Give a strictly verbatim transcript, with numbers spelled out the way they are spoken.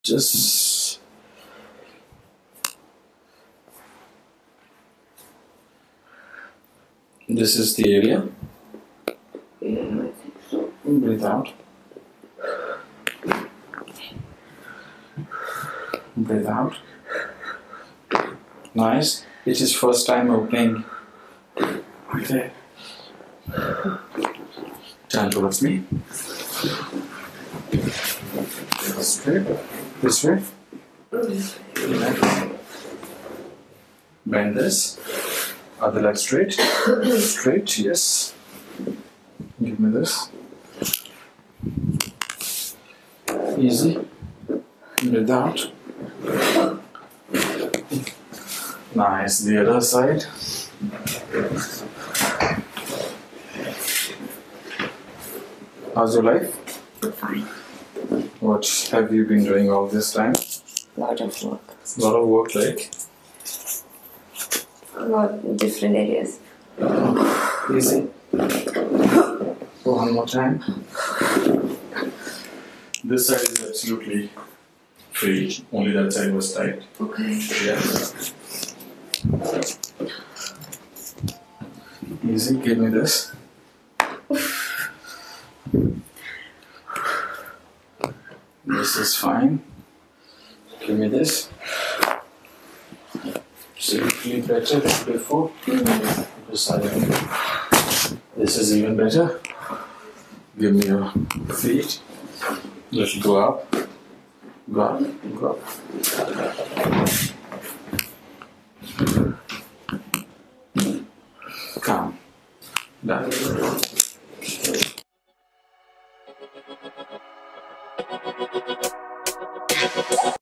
Just this is the area. Yeah, I think so. Breathe out. Breathe out. Nice. It is first time opening. Okay. Turn towards me. Straight. This way. Bend this. Other leg straight. Straight, yes. Give me this. Easy. Breathe out. Nice. The other side. How's your life? Fine. What have you been doing all this time? Lot of work. A lot of work, like? A lot in different areas. Easy. So one more time. This side is absolutely free. Only that side was tight. Okay. Yeah. Easy. Give me this. This is fine. Give me this. So you feel better than before? Mm-hmm. This side. This is even better. Give me your feet. Let's go up. Go up. Go up. Calm. Done.